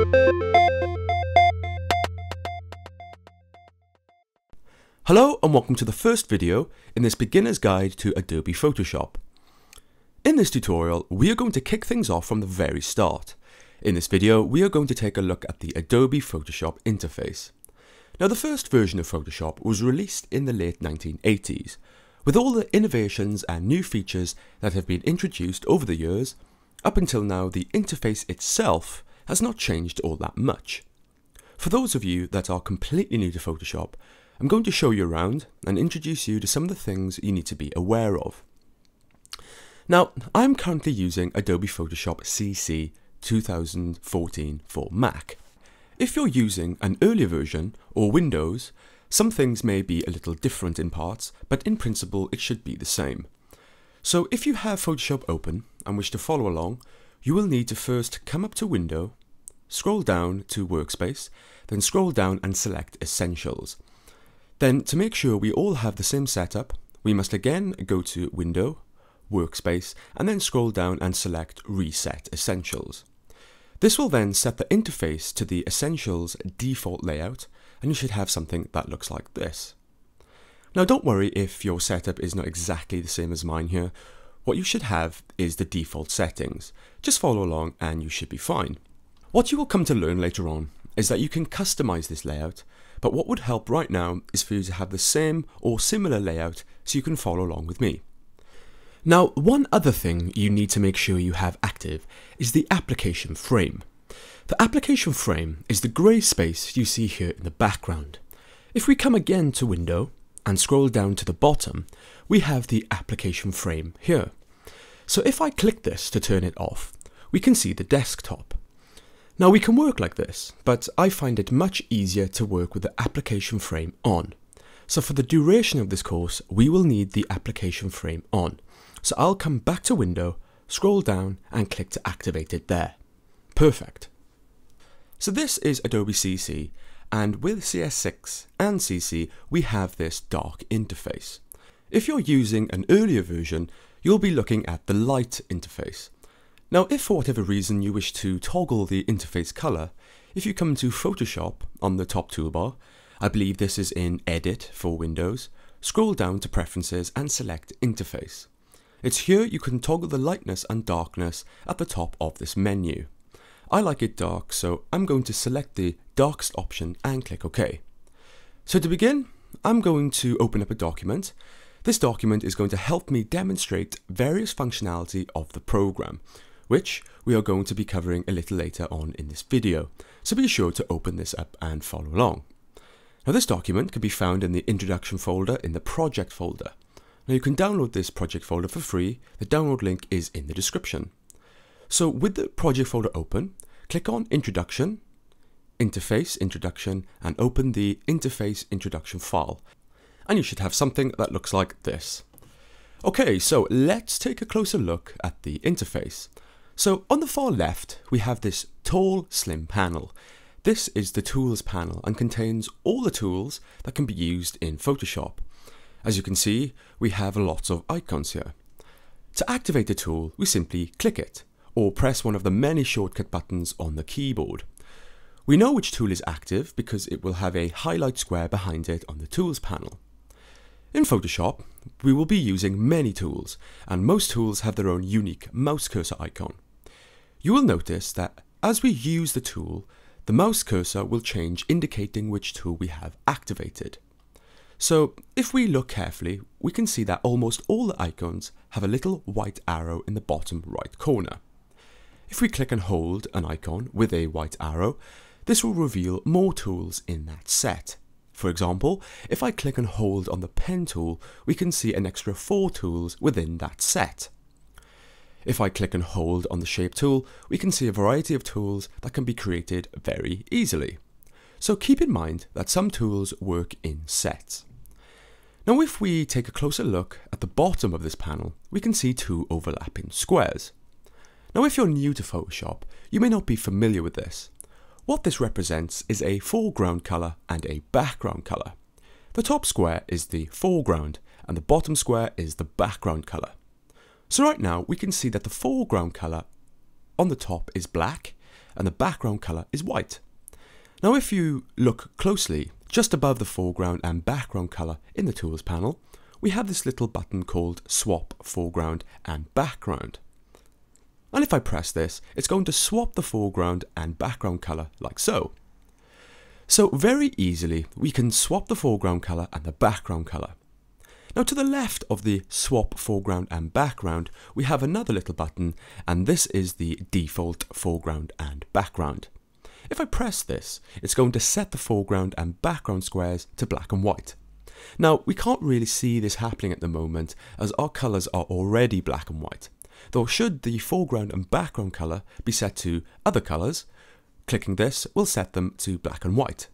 Hello and welcome to the first video in this beginner's guide to Adobe Photoshop. In this tutorial, we are going to kick things off from the very start. In this video, we are going to take a look at the Adobe Photoshop interface. Now, the first version of Photoshop was released in the late 1980s. With all the innovations and new features that have been introduced over the years, up until now the interface itself has not changed all that much. For those of you that are completely new to Photoshop, I'm going to show you around and introduce you to some of the things you need to be aware of. Now, I'm currently using Adobe Photoshop CC 2014 for Mac. If you're using an earlier version or Windows, some things may be a little different in parts, but in principle it should be the same. So if you have Photoshop open and wish to follow along, you will need to first come up to Window, scroll down to Workspace, then scroll down and select Essentials. Then, to make sure we all have the same setup, we must again go to Window, Workspace, and then scroll down and select Reset Essentials. This will then set the interface to the Essentials default layout, and you should have something that looks like this. Now, don't worry if your setup is not exactly the same as mine here. What you should have is the default settings. Just follow along and you should be fine. What you will come to learn later on is that you can customize this layout, but what would help right now is for you to have the same or similar layout so you can follow along with me. Now, one other thing you need to make sure you have active is the application frame. The application frame is the grey space you see here in the background. If we come again to Window and scroll down to the bottom, we have the application frame here. So if I click this to turn it off, we can see the desktop. Now, we can work like this, but I find it much easier to work with the application frame on. So for the duration of this course, we will need the application frame on. So I'll come back to Window, scroll down and click to activate it there. Perfect. So this is Adobe CC, and with CS6 and CC, we have this dark interface. If you're using an earlier version, you'll be looking at the light interface. Now, if for whatever reason you wish to toggle the interface color, if you come to Photoshop on the top toolbar, I believe this is in Edit for Windows, scroll down to Preferences and select Interface. It's here you can toggle the lightness and darkness at the top of this menu. I like it dark, so I'm going to select the darkest option and click OK. So to begin, I'm going to open up a document. This document is going to help me demonstrate various functionality of the program, which we are going to be covering a little later on in this video, so be sure to open this up and follow along. Now, this document can be found in the Introduction folder in the Project folder. Now, you can download this project folder for free. The download link is in the description. So with the project folder open, click on Introduction, Interface Introduction, and open the Interface Introduction file, and you should have something that looks like this. Okay, so let's take a closer look at the interface. So on the far left, we have this tall, slim panel. This is the Tools panel and contains all the tools that can be used in Photoshop. As you can see, we have lots of icons here. To activate the tool, we simply click it, or press one of the many shortcut buttons on the keyboard. We know which tool is active because it will have a highlight square behind it on the Tools panel. In Photoshop, we will be using many tools, and most tools have their own unique mouse cursor icon. You will notice that as we use the tool, the mouse cursor will change, indicating which tool we have activated. So if we look carefully, we can see that almost all the icons have a little white arrow in the bottom right corner. If we click and hold an icon with a white arrow, this will reveal more tools in that set. For example, if I click and hold on the pen tool, we can see an extra 4 tools within that set. If I click and hold on the shape tool, we can see a variety of tools that can be created very easily. So keep in mind that some tools work in sets. Now, if we take a closer look at the bottom of this panel, we can see 2 overlapping squares. Now, if you're new to Photoshop, you may not be familiar with this. What this represents is a foreground color and a background color. The top square is the foreground and the bottom square is the background color. So right now we can see that the foreground color on the top is black and the background color is white. Now if you look closely, just above the foreground and background color in the Tools panel, we have this little button called Swap Foreground and Background. And if I press this, it's going to swap the foreground and background color like so. So very easily, we can swap the foreground color and the background color. Now to the left of the Swap Foreground and Background, we have another little button, and this is the default foreground and background. If I press this, it's going to set the foreground and background squares to black and white. Now we can't really see this happening at the moment as our colors are already black and white, though should the foreground and background color be set to other colors, clicking this will set them to black and white.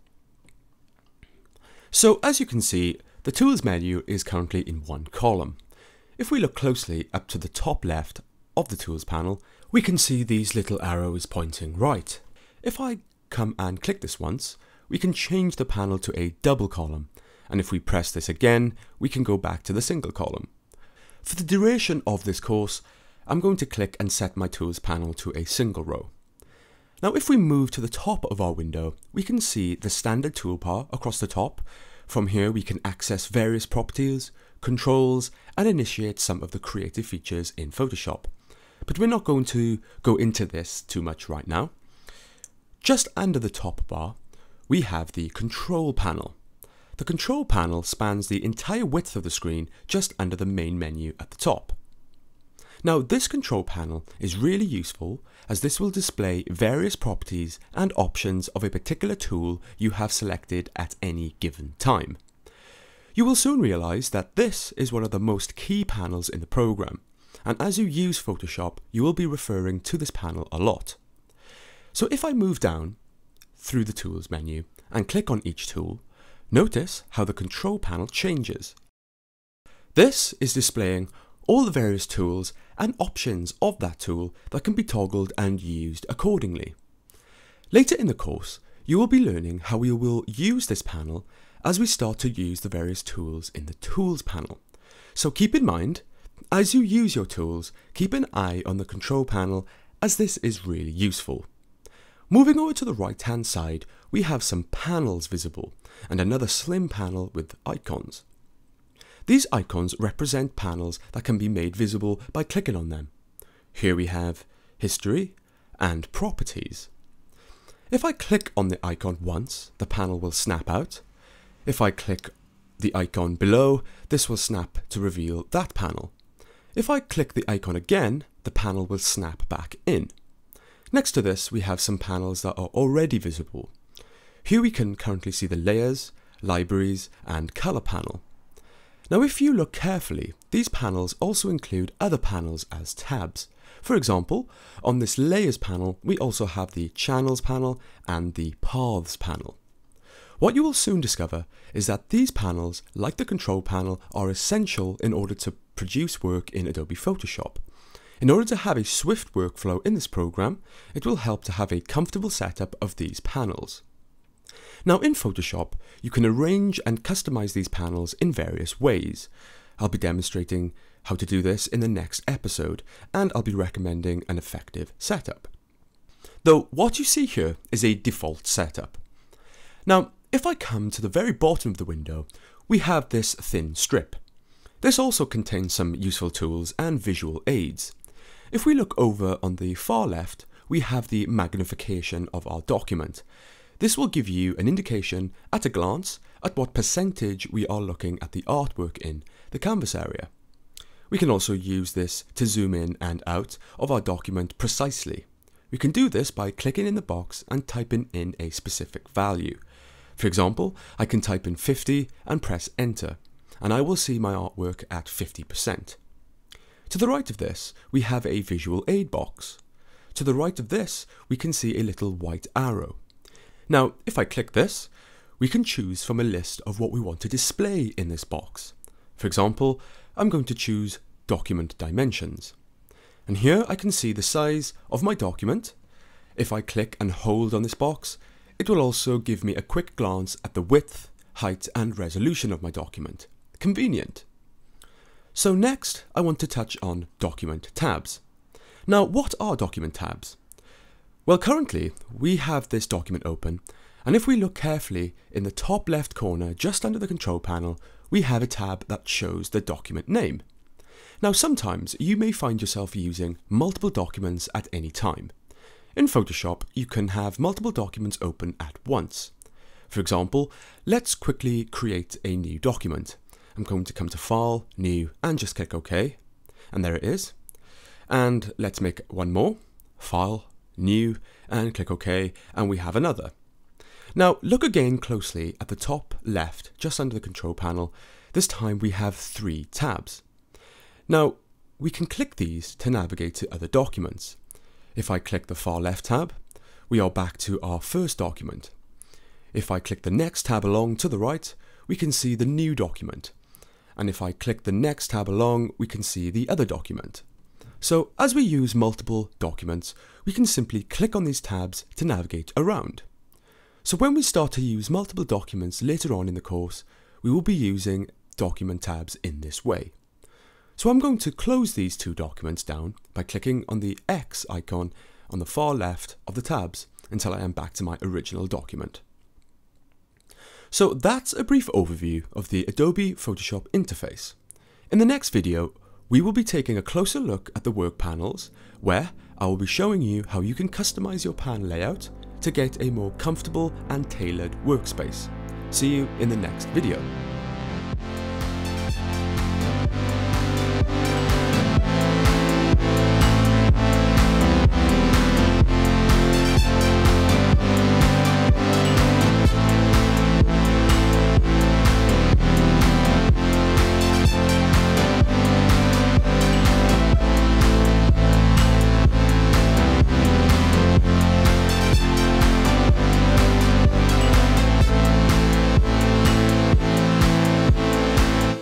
So as you can see, the Tools menu is currently in one column. If we look closely up to the top left of the Tools panel, we can see these little arrows pointing right. If I come and click this once, we can change the panel to a double column, and if we press this again, we can go back to the single column. For the duration of this course, I'm going to click and set my Tools panel to a single row. Now if we move to the top of our window, we can see the standard toolbar across the top. From here we can access various properties, controls, and initiate some of the creative features in Photoshop. But we're not going to go into this too much right now. Just under the top bar, we have the Control panel. The Control panel spans the entire width of the screen just under the main menu at the top. Now this Control panel is really useful as this will display various properties and options of a particular tool you have selected at any given time. You will soon realize that this is one of the most key panels in the program, and as you use Photoshop, you will be referring to this panel a lot. So if I move down through the Tools menu and click on each tool, notice how the Control panel changes. This is displaying all the various tools and options of that tool that can be toggled and used accordingly. Later in the course, you will be learning how we will use this panel as we start to use the various tools in the Tools panel. So keep in mind, as you use your tools, keep an eye on the Control panel as this is really useful. Moving over to the right hand side, we have some panels visible and another slim panel with icons. These icons represent panels that can be made visible by clicking on them. Here we have History and Properties. If I click on the icon once, the panel will snap out. If I click the icon below, this will snap to reveal that panel. If I click the icon again, the panel will snap back in. Next to this, we have some panels that are already visible. Here we can currently see the Layers, Libraries, and Color panel. Now if you look carefully, these panels also include other panels as tabs. For example, on this Layers panel, we also have the Channels panel and the Paths panel. What you will soon discover is that these panels, like the Control panel, are essential in order to produce work in Adobe Photoshop. In order to have a swift workflow in this program, it will help to have a comfortable setup of these panels. Now in Photoshop, you can arrange and customize these panels in various ways. I'll be demonstrating how to do this in the next episode, and I'll be recommending an effective setup. Though what you see here is a default setup. Now, if I come to the very bottom of the window, we have this thin strip. This also contains some useful tools and visual aids. If we look over on the far left, we have the magnification of our document. This will give you an indication at a glance at what percentage we are looking at the artwork in the canvas area. We can also use this to zoom in and out of our document precisely. We can do this by clicking in the box and typing in a specific value. For example, I can type in 50 and press enter, and I will see my artwork at 50%. To the right of this, we have a visual aid box. To the right of this, we can see a little white arrow. Now, if I click this, we can choose from a list of what we want to display in this box. For example, I'm going to choose Document Dimensions. And here I can see the size of my document. If I click and hold on this box, it will also give me a quick glance at the width, height, and resolution of my document. Convenient. So next, I want to touch on Document Tabs. Now, what are Document Tabs? Well, currently we have this document open, and if we look carefully in the top left corner just under the control panel, we have a tab that shows the document name. Now sometimes you may find yourself using multiple documents at any time. In Photoshop you can have multiple documents open at once. For example, let's quickly create a new document. I'm going to come to File, New, and just click OK. And there it is. And let's make one more. File, New, and click OK, and we have another. Now look again closely at the top left, just under the control panel. This time we have 3 tabs. Now we can click these to navigate to other documents. If I click the far left tab, we are back to our first document. If I click the next tab along to the right, we can see the new document. And if I click the next tab along, we can see the other document. So as we use multiple documents, we can simply click on these tabs to navigate around. So when we start to use multiple documents later on in the course, we will be using document tabs in this way. So I'm going to close these 2 documents down by clicking on the X icon on the far left of the tabs until I am back to my original document. So that's a brief overview of the Adobe Photoshop interface. In the next video, we will be taking a closer look at the work panels, where I will be showing you how you can customize your pan layout to get a more comfortable and tailored workspace. See you in the next video.